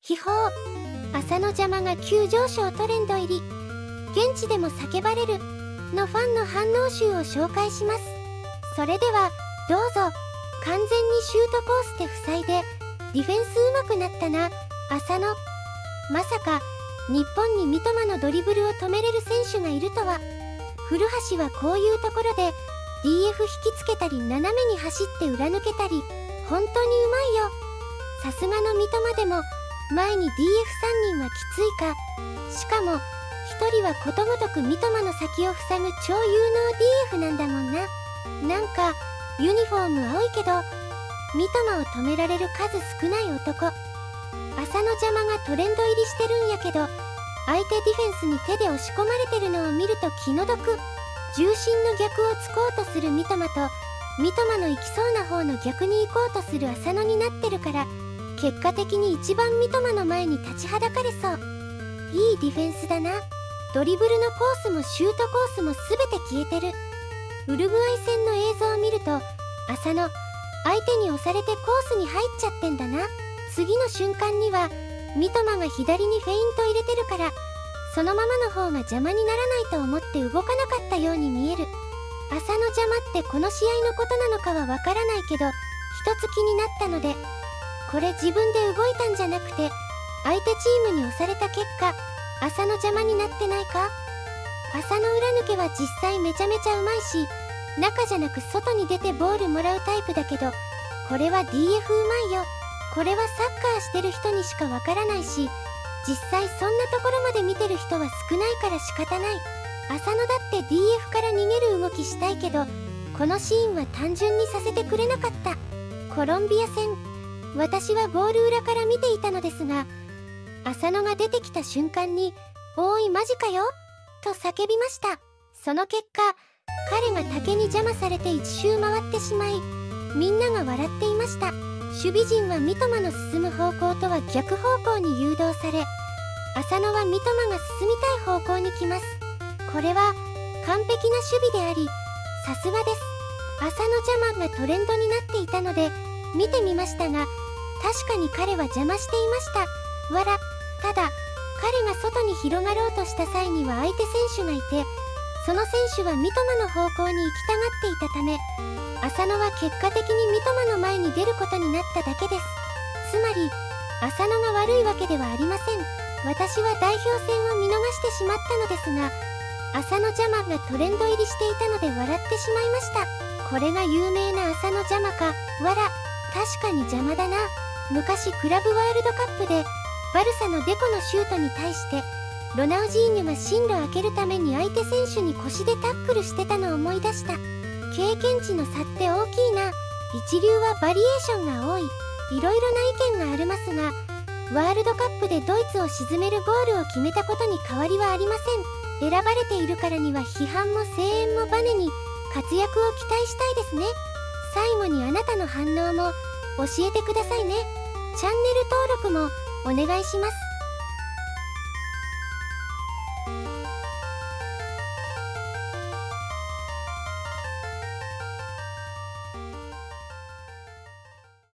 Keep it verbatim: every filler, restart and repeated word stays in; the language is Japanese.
秘宝、浅野邪魔が急上昇トレンド入り、現地でも叫ばれるのファンの反応集を紹介します。それではどうぞ。完全にシュートコースで塞いでディフェンス上手くなったな浅野。まさか日本に三笘のドリブルを止めれる選手がいるとは。古橋はこういうところで ディーエフ 引きつけたり斜めに走って裏抜けたり本当にうまいよ。さすがの三笘でも前に ディーエフさん 人はきついか。しかもひとりはことごとく三笘の先を塞ぐ超有能 ディーエフ なんだもんな。なんかユニフォーム青いけど三笘を止められる数少ない男。浅野邪魔がトレンド入りしてるんやけど、相手ディフェンスに手で押し込まれてるのを見ると気の毒。重心の逆をつこうとする三笘と三笘の行きそうな方の逆に行こうとする浅野になってるから、結果的に一番三笘の前に立ちはだかれそう。いいディフェンスだな。ドリブルのコースもシュートコースも全て消えてる。ウルグアイ戦の映像を見ると浅野、相手に押されてコースに入っちゃってんだな。次の瞬間には三笘が左にフェイント入れてるから、そのままの方が邪魔にならないと思って動かなかったように見える。浅野邪魔ってこの試合のことなのかはわからないけど、一つ気になったので、これ自分で動いたんじゃなくて相手チームに押された結果浅野邪魔になってないか。浅野裏抜けは実際めちゃめちゃうまいし、中じゃなく外に出てボールもらうタイプだけど、これは ディーエフ うまいよ。これはサッカーしてる人にしかわからないし、実際そんなところまで見てる人は少ないから仕方ない。浅野だって ディーエフ から逃げる動きしたいけど、このシーンは単純にさせてくれなかった。コロンビア戦、私はゴール裏から見ていたのですが、浅野が出てきた瞬間に「おーいマジかよ」と叫びました。その結果彼が竹に邪魔されて一周回ってしまい、みんなが笑っていました。守備陣は三笘の進む方向とは逆方向に誘導され、浅野は三笘が進みたい方向に来ます。これは完璧な守備であり、さすがです。浅野邪魔がトレンドになっていたので見てみましたが、確かに彼は邪魔していました。わら。ただ彼が外に広がろうとした際には相手選手がいて、その選手は三笘の方向に行きたがっていたため、浅野は結果的に三笘の前に出ることになっただけです。つまり浅野が悪いわけではありません。私は代表戦を見逃してしまったのですが、浅野邪魔がトレンド入りしていたので笑ってしまいました。これが有名な浅野邪魔か。わら。確かに邪魔だな。昔クラブワールドカップでバルサのデコのシュートに対してロナウジーニョが進路を開けるために相手選手に腰でタックルしてたのを思い出した。経験値の差って大きいな。一流はバリエーションが多い。いろいろな意見がありますが、ワールドカップでドイツを沈めるゴールを決めたことに変わりはありません。選ばれているからには批判も声援もバネに活躍を期待したいですね。最後にあなたの反応も教えてくださいね。チャンネル登録もお願いします。